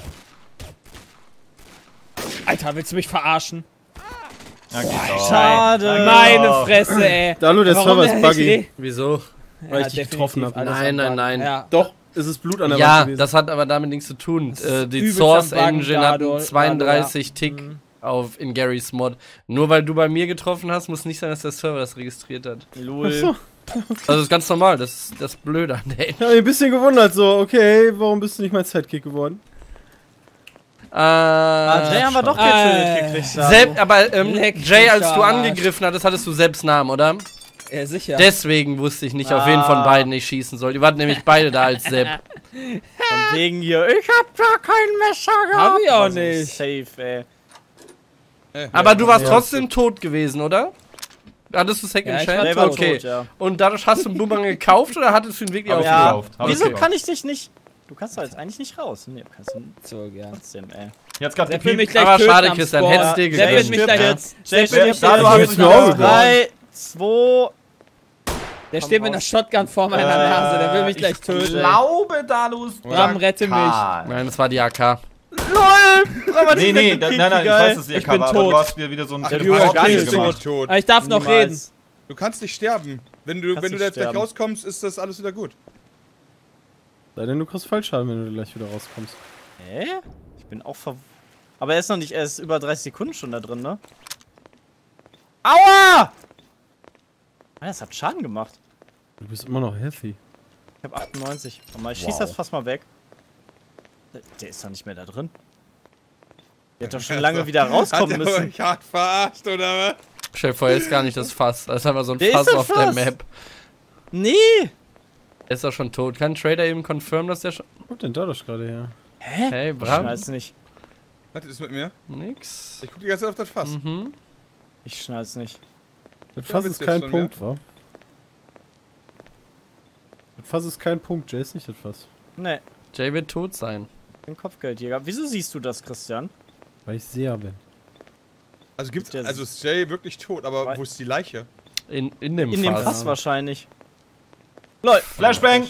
Speaker 1: Alter, willst du mich verarschen?
Speaker 6: Ja, geht doch.
Speaker 4: Schade.
Speaker 6: Ja, geht
Speaker 1: Meine
Speaker 6: doch.
Speaker 1: Fresse, ey.
Speaker 3: Dalu, der
Speaker 1: Warum
Speaker 3: Server ist
Speaker 1: der
Speaker 3: buggy.
Speaker 1: nicht
Speaker 5: Wieso?
Speaker 3: Weil ich dich
Speaker 1: definitiv
Speaker 3: getroffen hab.
Speaker 1: alles
Speaker 5: Nein,
Speaker 1: am
Speaker 5: nein,
Speaker 1: Bug.
Speaker 5: nein.
Speaker 1: Ja.
Speaker 3: Doch, es ist Blut an der
Speaker 5: Ja,
Speaker 3: Wand gewesen.
Speaker 5: das hat aber damit nichts zu tun.
Speaker 1: ist
Speaker 5: Äh, die
Speaker 1: übelst
Speaker 5: Source
Speaker 1: am Buggen,
Speaker 5: Engine hat
Speaker 1: Dado,
Speaker 5: einen zweiunddreißig
Speaker 1: Dado, ja.
Speaker 5: Tick
Speaker 1: Mhm.
Speaker 5: auf in Garys Mod. Nur weil du bei mir getroffen hast, muss nicht sein, dass der Server das registriert hat.
Speaker 4: Lul.
Speaker 3: Achso.
Speaker 5: Also das ist ganz normal, das ist das Blöde an der
Speaker 3: Ich hab mich ein bisschen gewundert, so, okay, warum bist du nicht mein Sidekick geworden?
Speaker 4: Ah, Jay
Speaker 5: Äh,
Speaker 4: haben wir doch
Speaker 1: Äh,
Speaker 4: getötet gekriegt. Dalu.
Speaker 5: Sepp, aber ähm,
Speaker 1: Leck
Speaker 5: Jay,
Speaker 1: mich
Speaker 5: als du
Speaker 1: am
Speaker 5: angegriffen hattest, hattest du selbst Namen, oder?
Speaker 1: Ja, sicher.
Speaker 5: Deswegen wusste ich nicht, auf wen von
Speaker 4: Ah.
Speaker 5: beiden ich schießen soll. Die waren nämlich beide da als Sepp.
Speaker 4: Von wegen hier, ich hab da kein Messer gehabt.
Speaker 1: Hab ich auch
Speaker 4: Also
Speaker 1: nicht.
Speaker 4: Safe, ey.
Speaker 2: Äh,
Speaker 5: Aber du warst
Speaker 3: Ja.
Speaker 5: trotzdem tot gewesen, oder? Hattest du Second
Speaker 1: Ja, ich war
Speaker 5: Chance?
Speaker 4: Der war
Speaker 5: Okay.
Speaker 4: tot, ja.
Speaker 5: Und dadurch hast du einen Boomerang gekauft oder hattest du ihn wirklich
Speaker 6: Hab ich
Speaker 5: aufgekauft?
Speaker 4: Ja.
Speaker 6: gekauft. Hab ich
Speaker 4: Wieso
Speaker 6: gekauft.
Speaker 4: kann ich dich nicht... Du kannst doch jetzt eigentlich nicht raus. Nee, kannst du
Speaker 1: So gern.
Speaker 4: trotzdem, ey.
Speaker 6: Jetzt gerade
Speaker 1: Sepp will mich
Speaker 6: gepiept.
Speaker 1: gleich
Speaker 5: Aber
Speaker 1: töten
Speaker 5: schade,
Speaker 1: am
Speaker 5: Christian,
Speaker 1: Spawn.
Speaker 5: hättest dir
Speaker 1: Sepp will
Speaker 5: gegönnt.
Speaker 1: mich
Speaker 4: Stirb
Speaker 1: gleich
Speaker 4: jetzt.
Speaker 1: Sepp
Speaker 4: Sepp
Speaker 1: will
Speaker 6: Wer-
Speaker 1: mich
Speaker 6: da, du
Speaker 1: gleich
Speaker 6: hast
Speaker 3: jetzt
Speaker 1: töten
Speaker 3: mir
Speaker 1: am
Speaker 3: auch
Speaker 1: Spawn.
Speaker 3: gesagt.
Speaker 4: drei, zwei...
Speaker 1: Der steht mit einer Shotgun vor meiner Nase, der will mich gleich
Speaker 6: Ich
Speaker 1: töten.
Speaker 6: glaube, Dalus.
Speaker 1: Bram, rette mich.
Speaker 5: Nein, das war die A K.
Speaker 4: LOL!
Speaker 6: Nee, nee, da, nein, nein, ich weiß, dass die
Speaker 1: Ich
Speaker 6: A K
Speaker 1: bin
Speaker 6: war, aber
Speaker 1: tot.
Speaker 6: du hast mir wieder so ein
Speaker 2: Ach,
Speaker 1: du
Speaker 2: du
Speaker 1: hast
Speaker 2: hast
Speaker 1: gar
Speaker 2: gar
Speaker 1: nicht
Speaker 2: nicht
Speaker 1: tot.
Speaker 2: tot.
Speaker 1: Aber ich darf noch reden.
Speaker 2: Du kannst nicht sterben. Wenn du,
Speaker 4: Kannst
Speaker 2: wenn du
Speaker 4: nicht
Speaker 2: da jetzt gleich
Speaker 4: sterben.
Speaker 2: rauskommst, ist das alles wieder gut.
Speaker 3: Sei denn, du kriegst Fallschaden, wenn du gleich wieder rauskommst.
Speaker 4: Hä? Ich bin auch ver... Aber er ist noch nicht, er ist über dreißig Sekunden schon da drin, ne? Aua! Ah, das hat Schaden gemacht.
Speaker 3: Du bist immer noch healthy.
Speaker 4: Ich hab achtundneunzig. Warte mal, ich schieß
Speaker 3: Wow.
Speaker 4: das fast mal weg. Der ist doch nicht mehr da drin. Der hat doch schon lange wieder rauskommen
Speaker 2: Hat
Speaker 4: müssen.
Speaker 2: euch hart verarscht, oder was?
Speaker 5: Stell dir vor, jetzt gar nicht das Fass. Da ist einfach so ein
Speaker 4: Der
Speaker 5: Fass
Speaker 4: ist ein
Speaker 5: auf der
Speaker 4: Fass.
Speaker 5: Map.
Speaker 4: Nee!
Speaker 5: Der ist doch schon tot. Kann ein Trader eben confirmen, dass der schon...
Speaker 3: Was kommt denn da doch gerade her?
Speaker 4: Hä?
Speaker 5: Hey,
Speaker 4: Ich
Speaker 5: Bram?
Speaker 4: schnall's nicht.
Speaker 2: Was ist mit mir?
Speaker 5: Nix.
Speaker 2: Ich guck die ganze Zeit auf das Fass.
Speaker 5: Mhm.
Speaker 4: Ich schnall's nicht.
Speaker 3: Das Fass
Speaker 2: Witz
Speaker 3: ist
Speaker 2: jetzt
Speaker 3: kein
Speaker 2: schon,
Speaker 3: Punkt, wa? Das Fass ist kein Punkt, Jay ist nicht das Fass.
Speaker 4: Nee,
Speaker 5: Jay wird tot sein.
Speaker 4: den Kopfgeldjäger. Wieso siehst du das, Christian?
Speaker 3: Weil ich Seher bin.
Speaker 2: Also gibt's,
Speaker 4: Der-
Speaker 2: also ist Jay wirklich tot, aber
Speaker 4: Weil-
Speaker 2: wo ist die Leiche?
Speaker 5: In, in dem
Speaker 4: In dem
Speaker 5: Fass.
Speaker 4: Fass wahrscheinlich. LOL!
Speaker 6: Flashbang!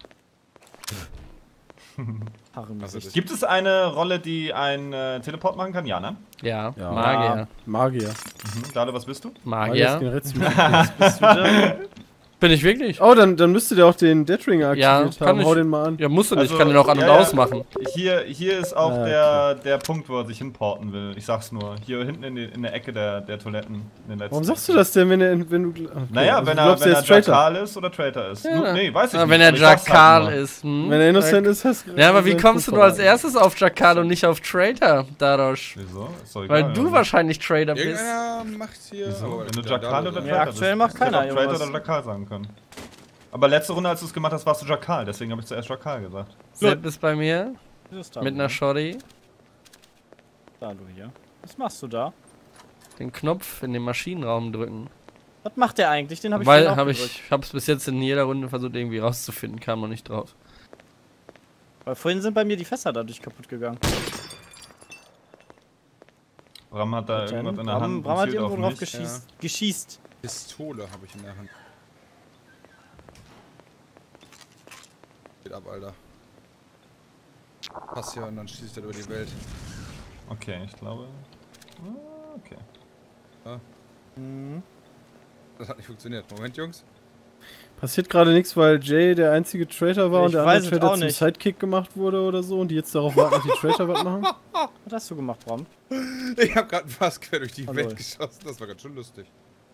Speaker 4: Haare im
Speaker 2: Also
Speaker 4: Gesicht.
Speaker 6: Gibt es eine Rolle, die ein äh, Teleport machen kann? Ja, ne?
Speaker 5: Ja,
Speaker 3: Ja.
Speaker 5: Magier.
Speaker 3: Magier.
Speaker 6: Mhm. Dale, was bist du?
Speaker 3: Magier ist
Speaker 5: Magier.
Speaker 3: generell
Speaker 4: Bist du da?
Speaker 5: Bin ich wirklich?
Speaker 3: Oh, dann, dann müsste der auch den Deathringer
Speaker 5: Ja,
Speaker 3: aktiviert
Speaker 5: kann
Speaker 3: haben.
Speaker 5: ich.
Speaker 3: Hau den mal an.
Speaker 5: Ja, musst du nicht.
Speaker 6: Also,
Speaker 5: Ich kann den auch an und
Speaker 6: ja, ja.
Speaker 5: aus machen.
Speaker 6: Hier, hier ist auch
Speaker 3: Ah,
Speaker 6: der, der Punkt, wo er sich hinporten will. Ich sag's nur. Hier hinten in, die, in der Ecke der, der Toiletten. In den letzten
Speaker 3: Warum sagst du das denn, wenn, er, wenn du... Okay,
Speaker 6: Naja,
Speaker 3: also
Speaker 6: wenn
Speaker 3: du
Speaker 6: er,
Speaker 3: glaubst,
Speaker 6: wenn
Speaker 3: er
Speaker 6: er
Speaker 3: ist Traitor.
Speaker 6: Jakal ist oder Traitor ist.
Speaker 5: Ja.
Speaker 6: Nu, nee, weiß ich
Speaker 5: Ja,
Speaker 6: nicht.
Speaker 5: wenn er
Speaker 6: aber ich sag's halt
Speaker 5: Jakal
Speaker 6: nur.
Speaker 5: ist. Hm?
Speaker 3: Wenn er innocent ist, hast du...
Speaker 5: Ja, aber wie
Speaker 3: seinen
Speaker 5: kommst du
Speaker 3: Fuß
Speaker 5: nur als
Speaker 3: verraten.
Speaker 5: erstes auf Jakal und nicht auf Traitor, Dadosh?
Speaker 6: Wieso? Ist doch
Speaker 5: Weil
Speaker 6: egal,
Speaker 5: du
Speaker 6: also.
Speaker 5: wahrscheinlich Trader bist.
Speaker 2: Irgendeiner macht hier...
Speaker 6: Wieso?
Speaker 2: aber
Speaker 6: Wenn du
Speaker 2: der
Speaker 6: Jakal
Speaker 2: Dalo-
Speaker 6: oder
Speaker 4: Ja,
Speaker 6: Traitor
Speaker 4: aktuell
Speaker 6: bist.
Speaker 4: macht keiner
Speaker 6: Hätte auch Traitor
Speaker 4: irgendwas.
Speaker 6: oder Jakal sagen können. Aber letzte Runde, als du es gemacht hast, warst du Jakal. Deswegen habe ich zuerst Jakal gesagt.
Speaker 5: Sepp ist bei mir
Speaker 4: Wieso ist da
Speaker 5: mit einer Shoddy.
Speaker 4: Da, du hier. Was machst du da?
Speaker 5: Den Knopf in den Maschinenraum drücken.
Speaker 4: Was macht der eigentlich? Den habe ich
Speaker 5: Weil
Speaker 4: vorhin auch
Speaker 5: habe
Speaker 4: gedrückt.
Speaker 5: ich hab's bis jetzt in jeder Runde versucht irgendwie rauszufinden, kam noch nicht drauf.
Speaker 4: Weil vorhin sind bei mir die Fässer dadurch kaputt gegangen.
Speaker 6: Bram hat da
Speaker 4: Und dann-
Speaker 6: irgendwas in der
Speaker 4: Bram,
Speaker 6: Hand.
Speaker 4: Bram
Speaker 6: und
Speaker 4: hat
Speaker 6: zielt
Speaker 4: irgendwo
Speaker 6: auf
Speaker 4: drauf
Speaker 6: mich.
Speaker 4: geschießt. geschießt.
Speaker 2: Pistole habe ich in der Hand. Geht ab, Alter. Pass hier und dann schießt er über die Welt.
Speaker 6: Okay, ich glaube. Ah, okay.
Speaker 4: Mhm.
Speaker 2: Das hat nicht funktioniert. Moment, Jungs.
Speaker 3: Passiert gerade nichts, weil Jay der einzige Traitor war
Speaker 4: Ich
Speaker 3: und der
Speaker 4: weiß
Speaker 3: andere
Speaker 4: es
Speaker 3: Traitor
Speaker 4: auch
Speaker 3: zum
Speaker 4: nicht.
Speaker 3: Sidekick gemacht wurde oder so und die jetzt darauf warten, dass die Traitor was machen?
Speaker 4: Was hast du gemacht, Bram?
Speaker 2: Ich habe gerade fast quer durch die
Speaker 4: Oh,
Speaker 2: Welt
Speaker 4: lol.
Speaker 2: geschossen. Das war ganz schön lustig.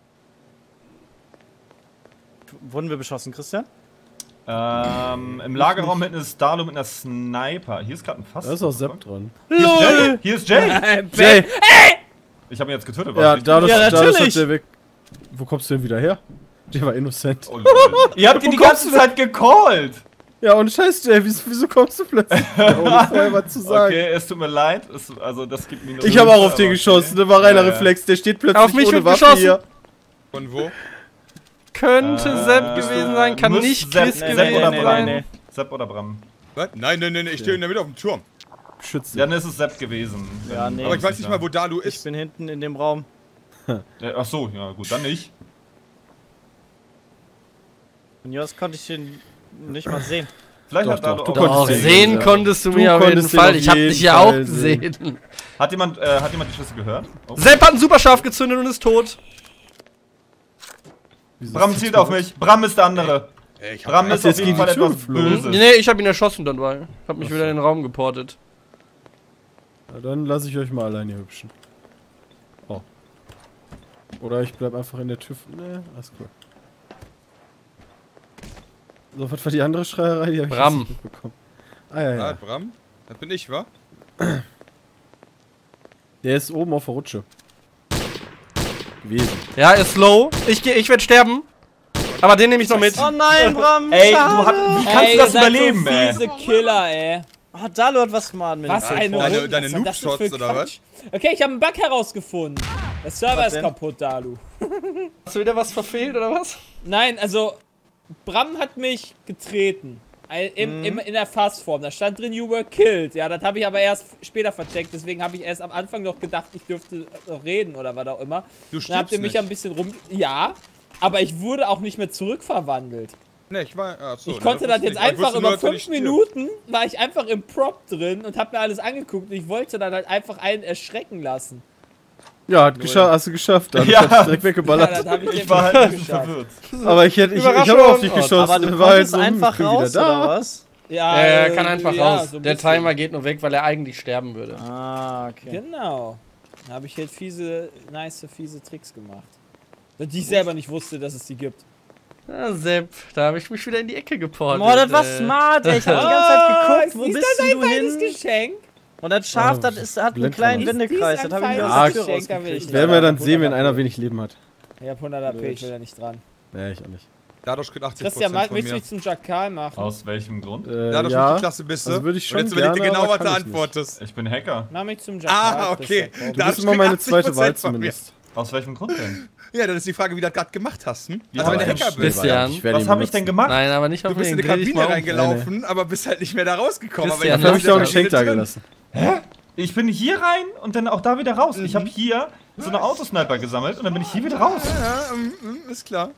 Speaker 4: Wurden wir beschossen, Christian?
Speaker 6: Ähm, im Lagerraum hinten ist Dalo mit einer Sniper. Hier ist gerade ein Fass.
Speaker 3: Da ist auch Sepp dran.
Speaker 6: Hier ist Jay! Hier ist Jay!
Speaker 3: Jay!
Speaker 6: Ich habe ihn jetzt getötet.
Speaker 3: Ja,
Speaker 6: richtig?
Speaker 3: dadurch,
Speaker 4: Ja,
Speaker 3: dadurch
Speaker 4: natürlich.
Speaker 3: hat der weg. Wo kommst du denn wieder her? Der war innocent.
Speaker 6: Oh, lol. Ihr habt ihn die ganze Zeit gecallt!
Speaker 3: Ja, und scheiß Jay, wieso, wieso kommst du plötzlich wieder, ohne vorher was zu sagen?
Speaker 6: Okay, es tut mir leid. Es, also, das gibt mir nur
Speaker 3: Ich habe auch auf
Speaker 6: aber
Speaker 3: den
Speaker 6: okay.
Speaker 3: geschossen, das war reiner
Speaker 6: Ja, ja.
Speaker 3: Reflex. Der steht plötzlich
Speaker 5: Auf mich
Speaker 3: ohne
Speaker 5: wird
Speaker 3: Waffe
Speaker 5: geschossen.
Speaker 3: hier.
Speaker 2: Von wo?
Speaker 5: Könnte
Speaker 6: Äh,
Speaker 5: Sepp gewesen sein, kann
Speaker 6: muss
Speaker 5: nicht
Speaker 6: Sepp-
Speaker 5: Chris
Speaker 6: Sepp
Speaker 5: gewesen
Speaker 6: oder
Speaker 4: nee,
Speaker 6: Bram.
Speaker 4: nee, nee.
Speaker 6: Sepp oder Bram.
Speaker 2: Was? Nein, nein, nein, nein, ich stehe in der Mitte auf dem Turm.
Speaker 3: Schütze.
Speaker 6: Dann ist es Sepp gewesen.
Speaker 4: Ja,
Speaker 6: Dann-
Speaker 4: nee.
Speaker 2: Aber ich weiß nicht mal, wo Dalu
Speaker 4: Ich
Speaker 2: ist.
Speaker 4: bin hinten in dem Raum.
Speaker 6: Ja, ach so, ja gut, dann nicht.
Speaker 4: Von hier aus konnte ich den nicht mal sehen.
Speaker 6: Vielleicht
Speaker 3: Doch,
Speaker 6: hat Dalo
Speaker 3: doch, du
Speaker 6: auch-
Speaker 3: konntest
Speaker 5: Doch,
Speaker 3: sehen,
Speaker 5: sehen
Speaker 3: ja.
Speaker 5: konntest du
Speaker 3: Du
Speaker 5: mir auf jeden
Speaker 3: konntest ihn
Speaker 5: Fall.
Speaker 3: auf
Speaker 5: Ich hab
Speaker 3: jeden
Speaker 5: dich ja
Speaker 3: Fall
Speaker 5: auch
Speaker 3: sehen.
Speaker 5: gesehen.
Speaker 6: Hat jemand, äh, hat jemand die Schlüssel gehört? Oh.
Speaker 5: Sepp hat einen Superscharf gezündet und ist tot.
Speaker 3: Wieso
Speaker 6: Bram
Speaker 3: ist das
Speaker 6: zielt
Speaker 3: so?
Speaker 6: auf mich. Bram ist der andere.
Speaker 2: Ey, ich hab
Speaker 6: Bram
Speaker 3: Hast
Speaker 6: ist
Speaker 3: du
Speaker 6: auf
Speaker 3: jetzt
Speaker 6: jeden
Speaker 3: gegen
Speaker 6: Fall
Speaker 3: die Tür
Speaker 6: etwas
Speaker 3: geflogen?
Speaker 6: Böses.
Speaker 5: Nee, ich hab ihn erschossen dabei. Ich hab mich
Speaker 3: Ach
Speaker 5: wieder
Speaker 3: so.
Speaker 5: in den Raum geportet.
Speaker 3: Na, dann lasse ich euch mal alleine hübschen. Oh. Oder ich bleib einfach in der Tür. Ne, alles cool. So, was war die andere Schreierei? Die hab ich
Speaker 5: Bram.
Speaker 3: jetzt nicht mitbekommen. Ah, ja,
Speaker 2: Ah,
Speaker 3: ja.
Speaker 2: Bram? Das bin ich, wa?
Speaker 3: Der ist oben auf der Rutsche. Gewesen.
Speaker 5: Ja, ist low. Ich geh, ich werd sterben. Aber den nehme ich noch mit.
Speaker 4: Oh nein, Bram!
Speaker 6: Ey, du
Speaker 4: schade.
Speaker 6: hat, wie kannst
Speaker 1: Ey,
Speaker 6: du das
Speaker 1: ihr seid
Speaker 6: überleben,
Speaker 1: so
Speaker 6: ey?
Speaker 1: fiese Killer, ey.
Speaker 4: Oh, Dalo hat was gemacht mit
Speaker 1: Was
Speaker 4: dem
Speaker 1: eine
Speaker 2: Deine-
Speaker 1: Runde,
Speaker 2: deine
Speaker 1: was war das denn
Speaker 2: Noob-Shots
Speaker 1: für
Speaker 2: oder
Speaker 1: Quatsch? Okay, ich habe einen Bug herausgefunden. Der Server
Speaker 4: Was
Speaker 1: ist
Speaker 4: denn?
Speaker 1: kaputt, Dalu.
Speaker 5: Hast du wieder was verfehlt oder was?
Speaker 1: Nein, also Bram hat mich getreten. Ein- Im, im, in der Fassform. Da stand drin, you were killed. Ja, das habe ich aber erst später vercheckt. Deswegen habe ich erst am Anfang noch gedacht, ich dürfte noch reden oder was auch immer.
Speaker 2: Du
Speaker 1: Dann habt ihr mich
Speaker 2: stirbst
Speaker 1: ein bisschen rum... Ja, aber ich wurde auch nicht mehr zurückverwandelt.
Speaker 2: Ne, ich war. Ach so,
Speaker 1: Ich
Speaker 2: ne,
Speaker 1: konnte das
Speaker 2: wusste
Speaker 1: jetzt
Speaker 2: ich. Aber ich
Speaker 1: einfach
Speaker 2: wusste nur,
Speaker 1: über
Speaker 2: dass du
Speaker 1: fünf
Speaker 2: nicht stirbst.
Speaker 1: Minuten, war ich einfach im Prop drin und hab mir alles angeguckt und ich wollte dann halt einfach einen erschrecken lassen.
Speaker 3: Ja, hat gescha hast du geschafft. Dann
Speaker 6: Ja.
Speaker 3: ja. Ich direkt
Speaker 1: Ja,
Speaker 3: weggeballert.
Speaker 1: das hab ich
Speaker 6: Ich war halt ein bisschen
Speaker 1: geschafft.
Speaker 6: verwirrt.
Speaker 3: Aber ich hätte, ich, ich
Speaker 5: Überraschung.
Speaker 3: habe auf dich geschossen.
Speaker 4: Aber du
Speaker 3: war halt
Speaker 4: konntest
Speaker 3: so, hm,
Speaker 4: einfach
Speaker 3: ich bin
Speaker 4: raus,
Speaker 3: wieder da.
Speaker 4: oder was?
Speaker 1: Ja,
Speaker 5: Er
Speaker 1: äh,
Speaker 5: kann einfach
Speaker 1: ja,
Speaker 5: raus.
Speaker 1: so ein
Speaker 5: Der
Speaker 1: bisschen.
Speaker 5: Timer geht nur weg, weil er eigentlich sterben würde.
Speaker 4: Ah, okay.
Speaker 1: Genau. Da habe ich halt fiese, nice, fiese Tricks gemacht. Die ich selber nicht wusste, dass es die gibt.
Speaker 5: Ja, Sepp, da habe ich mich wieder in die Ecke geportet.
Speaker 4: Boah, das war
Speaker 5: äh.
Speaker 4: smart, ey. Ich hab die ganze Zeit geguckt, wo
Speaker 1: ist
Speaker 4: bist
Speaker 1: das ein
Speaker 4: du
Speaker 1: feines
Speaker 4: hin?
Speaker 1: Geschenk?
Speaker 4: Und das Schaf,
Speaker 3: Oh,
Speaker 4: das ist, hat einen
Speaker 3: blend
Speaker 4: kleinen
Speaker 3: man.
Speaker 4: Wendekreis.
Speaker 1: Ist dies
Speaker 4: Das
Speaker 1: ein
Speaker 4: habe ich mir
Speaker 1: feines
Speaker 4: aus der Tür
Speaker 1: Geschenk? Da will ich
Speaker 4: rausgekriegt.
Speaker 1: nicht.
Speaker 3: Werden wir dann
Speaker 1: Ja,
Speaker 3: sehen, wenn
Speaker 1: hundert
Speaker 3: einer wenig Leben hat.
Speaker 1: Ich hab hundert A P, ich will da nicht dran.
Speaker 3: Nee, ich auch nicht.
Speaker 2: Dadurch kriegt achtzig
Speaker 1: Christian,
Speaker 2: Prozent von
Speaker 1: willst du
Speaker 2: mir.
Speaker 1: mich zum Jakal machen?
Speaker 6: Aus welchem Grund?
Speaker 3: Äh,
Speaker 2: Dadurch
Speaker 3: ja,
Speaker 2: wie klasse bist du.
Speaker 3: also würde ich schon
Speaker 2: Und jetzt überleg dir
Speaker 3: gerne,
Speaker 2: genau,
Speaker 3: aber
Speaker 2: was du
Speaker 3: kann ich nicht.
Speaker 2: antwortest.
Speaker 6: Ich bin Hacker.
Speaker 1: Mach mich zum Jakal.
Speaker 2: Ah, okay.
Speaker 1: Christian, komm.
Speaker 3: Du
Speaker 2: Da
Speaker 3: bist
Speaker 2: kriegt
Speaker 3: immer meine
Speaker 2: achtzig
Speaker 3: zweite Wahl
Speaker 2: Prozent von mir.
Speaker 3: zumindest.
Speaker 6: Aus welchem Grund denn?
Speaker 2: Ja, dann ist die Frage, wie du das gerade gemacht hast. Hm?
Speaker 6: Ja,
Speaker 2: Also wenn du
Speaker 6: aber
Speaker 2: Hacker bist.
Speaker 5: Christian,
Speaker 3: Ich werde
Speaker 6: Was
Speaker 3: ihn
Speaker 6: habe ich denn
Speaker 3: benutzen.
Speaker 6: gemacht?
Speaker 5: Nein, aber nicht auf
Speaker 2: Du bist in
Speaker 5: mich.
Speaker 2: die
Speaker 5: Dreh dich
Speaker 2: Kabine
Speaker 5: mal um.
Speaker 2: reingelaufen, aber bist halt nicht mehr da rausgekommen. Aber
Speaker 5: Christian,
Speaker 2: jetzt
Speaker 3: Dann
Speaker 2: bist
Speaker 3: habe
Speaker 2: du
Speaker 3: ich dir auch ein
Speaker 2: wieder
Speaker 3: Geschenk da
Speaker 2: drin.
Speaker 3: gelassen.
Speaker 6: Ich bin hier rein und dann auch da wieder raus. Ich habe hier so eine Autosniper gesammelt und dann bin ich hier wieder raus.
Speaker 2: Ja, mm, mm, ist klar.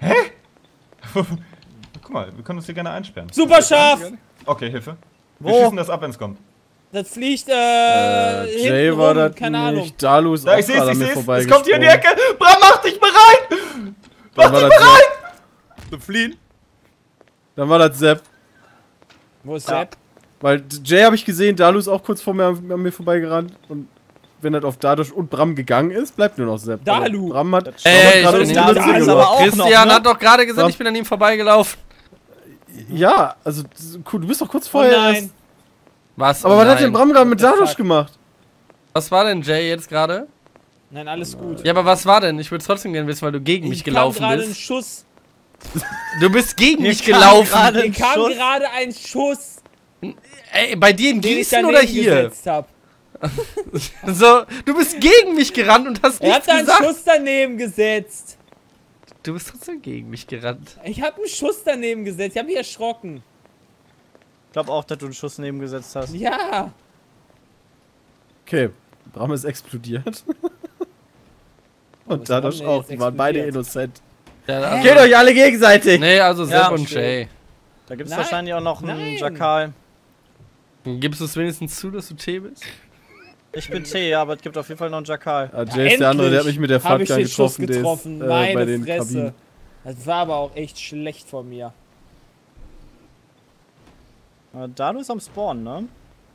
Speaker 6: Guck mal, wir können uns hier gerne einsperren.
Speaker 1: Super scharf!
Speaker 6: Okay, Hilfe. Wir
Speaker 4: Wo?
Speaker 6: schießen das ab, wenn es kommt.
Speaker 1: Das fliegt, äh,
Speaker 3: Äh,
Speaker 1: hinten
Speaker 3: Jay
Speaker 1: rum,
Speaker 3: war das
Speaker 1: keine Ahnung.
Speaker 3: nicht. Dalu ist
Speaker 6: Da,
Speaker 3: auch
Speaker 6: ich sehe es,
Speaker 3: gerade
Speaker 6: ich
Speaker 3: an mir
Speaker 6: sehe es.
Speaker 3: vorbei
Speaker 6: Es kommt hier in die Ecke.
Speaker 3: gesprungen.
Speaker 6: Bram, mach dich bereit!
Speaker 3: Dann
Speaker 6: Mach
Speaker 3: war
Speaker 6: dich
Speaker 3: das
Speaker 6: bereit!
Speaker 3: Sepp.
Speaker 2: Zu fliehen.
Speaker 3: Dann war das Sepp.
Speaker 1: Wo ist Sepp?
Speaker 3: Weil Jay habe ich gesehen, Dalu ist auch kurz vor mir an mir vorbeigerannt. Und wenn das auf Dadurch und Bram gegangen ist, bleibt nur noch Sepp.
Speaker 1: Dalu.
Speaker 3: Aber Bram hat,
Speaker 4: Ey,
Speaker 3: Bram hat
Speaker 5: ich
Speaker 3: gerade
Speaker 5: bin
Speaker 3: uns
Speaker 5: nicht
Speaker 3: die
Speaker 4: Dalu,
Speaker 3: Mütze
Speaker 4: ist
Speaker 3: gemacht.
Speaker 4: aber auch
Speaker 5: Christian
Speaker 4: noch, ne?
Speaker 5: hat doch gerade gesagt,
Speaker 3: Was?
Speaker 5: ich bin an ihm vorbeigelaufen.
Speaker 3: Ja, also cool, du bist doch kurz
Speaker 1: Oh
Speaker 3: vorher
Speaker 1: nein.
Speaker 3: erst.
Speaker 5: Was?
Speaker 3: Aber
Speaker 5: Oh
Speaker 3: was hat
Speaker 5: nein.
Speaker 3: denn Bram gerade mit
Speaker 1: What the
Speaker 3: Dadurch
Speaker 1: fuck?
Speaker 3: gemacht?
Speaker 5: Was war denn Jay jetzt gerade?
Speaker 1: Nein, alles gut.
Speaker 5: Ja, aber was war denn? Ich würde trotzdem gerne wissen, weil du gegen mich
Speaker 1: Ich kam
Speaker 5: gelaufen
Speaker 1: gerade einen
Speaker 5: bist.
Speaker 1: Schuss.
Speaker 5: Du bist gegen
Speaker 4: Mir
Speaker 5: mich
Speaker 4: kam
Speaker 5: gelaufen.
Speaker 4: gerade-
Speaker 1: Mir
Speaker 4: Ein
Speaker 1: kam
Speaker 4: Schuss?
Speaker 1: gerade ein Schuss,
Speaker 5: Ey, bei dir in
Speaker 1: den ich
Speaker 5: Gießen
Speaker 1: daneben
Speaker 5: oder hier?
Speaker 1: gesetzt hab.
Speaker 5: So, du bist gegen mich gerannt und hast
Speaker 1: Er
Speaker 5: nichts
Speaker 1: hat da einen
Speaker 5: gesagt.
Speaker 1: Schuss daneben gesetzt.
Speaker 5: Du bist trotzdem gegen mich gerannt.
Speaker 1: Ich hab einen Schuss daneben gesetzt. Ich hab mich erschrocken.
Speaker 4: Ich glaube auch, dass du einen Schuss nebengesetzt hast.
Speaker 1: Ja.
Speaker 3: Okay, Bram ist explodiert. Und
Speaker 1: ist Bram
Speaker 3: Dadurch
Speaker 1: denn
Speaker 3: auch,
Speaker 1: jetzt
Speaker 3: die waren beide
Speaker 1: explodiert?
Speaker 3: innocent.
Speaker 5: Ja, also,
Speaker 3: Geht euch alle gegenseitig!
Speaker 5: nee, also Sepp
Speaker 4: Ja,
Speaker 5: und
Speaker 1: stimmt.
Speaker 5: Jay.
Speaker 4: Da gibt es
Speaker 1: Nein.
Speaker 4: wahrscheinlich auch noch einen
Speaker 1: Nein.
Speaker 4: Jakal.
Speaker 5: Gibst du es wenigstens zu, dass du T bist?
Speaker 4: Ich bin T, ja, aber es gibt auf jeden Fall noch einen Jakal.
Speaker 3: Ah, Jay ist der andere, der hat mich mit der
Speaker 1: Hab ich
Speaker 3: Fatgun
Speaker 1: den Schuss
Speaker 3: getroffen, der
Speaker 1: getroffen.
Speaker 3: ist äh,
Speaker 1: Meine
Speaker 3: bei den
Speaker 1: Fresse.
Speaker 3: Kabinen.
Speaker 1: Das war aber auch echt schlecht von mir.
Speaker 4: Äh, Dalu ist am Spawn, ne?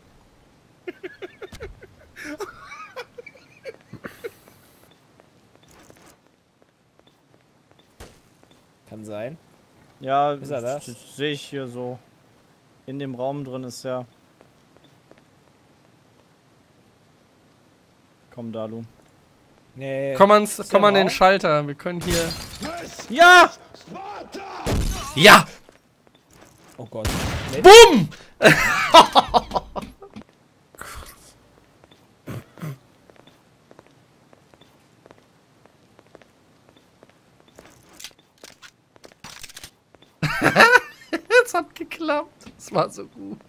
Speaker 1: Kann sein.
Speaker 4: Ja,
Speaker 1: Ist er das?
Speaker 4: sehe ich hier so. In dem Raum drin ist er. Komm, Dalu.
Speaker 1: Nee.
Speaker 5: Komm, ans,
Speaker 1: Ist
Speaker 5: komm
Speaker 1: der
Speaker 5: an den
Speaker 1: Raum?
Speaker 5: Schalter, wir können hier...
Speaker 4: Ja!
Speaker 5: Ja!
Speaker 1: Oh Gott. Nee.
Speaker 5: Bumm! Es hat geklappt. Es war so gut.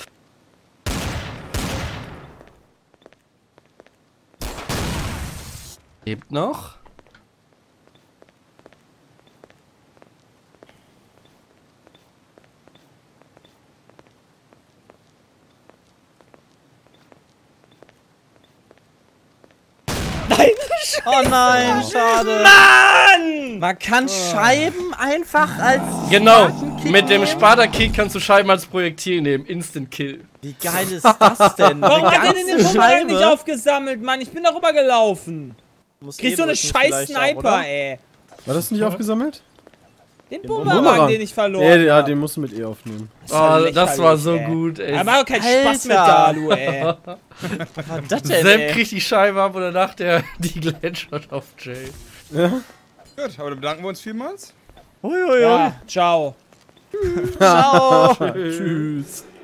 Speaker 5: Lebt noch.
Speaker 1: Nein!
Speaker 4: Oh nein, schade.
Speaker 1: Mann!
Speaker 4: Man kann Scheiben einfach als.
Speaker 5: Genau.
Speaker 4: Spartan-Kick
Speaker 5: Mit dem
Speaker 4: nehmen?
Speaker 5: Sparta-Kick kannst du Scheiben als Projektil nehmen. Instant Kill.
Speaker 4: Wie geil ist das denn?
Speaker 1: Warum
Speaker 4: Eine
Speaker 1: hat er denn den
Speaker 4: ganze
Speaker 1: Bumerang nicht
Speaker 4: Scheibe?
Speaker 1: aufgesammelt, Mann? Ich bin darüber gelaufen.
Speaker 4: Muss
Speaker 1: Kriegst
Speaker 4: eh
Speaker 1: so eine
Speaker 4: drücken
Speaker 1: scheiß
Speaker 4: vielleicht auch,
Speaker 1: Sniper,
Speaker 4: oder?
Speaker 1: ey.
Speaker 3: War das nicht aufgesammelt?
Speaker 1: Den
Speaker 4: Bumerang.
Speaker 1: Bumerang, den ich verloren
Speaker 3: Ja, ja,
Speaker 1: hab.
Speaker 3: den musst du mit E aufnehmen.
Speaker 1: Das war
Speaker 5: Oh, das war
Speaker 1: lächerlich,
Speaker 5: so
Speaker 1: ey.
Speaker 5: gut, ey.
Speaker 1: Aber kein Spaß mit
Speaker 4: Alter.
Speaker 1: Dalu, ey.
Speaker 4: Was war das denn,
Speaker 5: Sepp
Speaker 4: ey?
Speaker 5: kriegt die Scheibe ab und danach der die Headshot auf Jay.
Speaker 3: Ja?
Speaker 2: Gut, aber dann bedanken wir uns vielmals.
Speaker 4: Uiuiui.
Speaker 1: Ja, ciao.
Speaker 4: Ciao.
Speaker 3: Tschüss.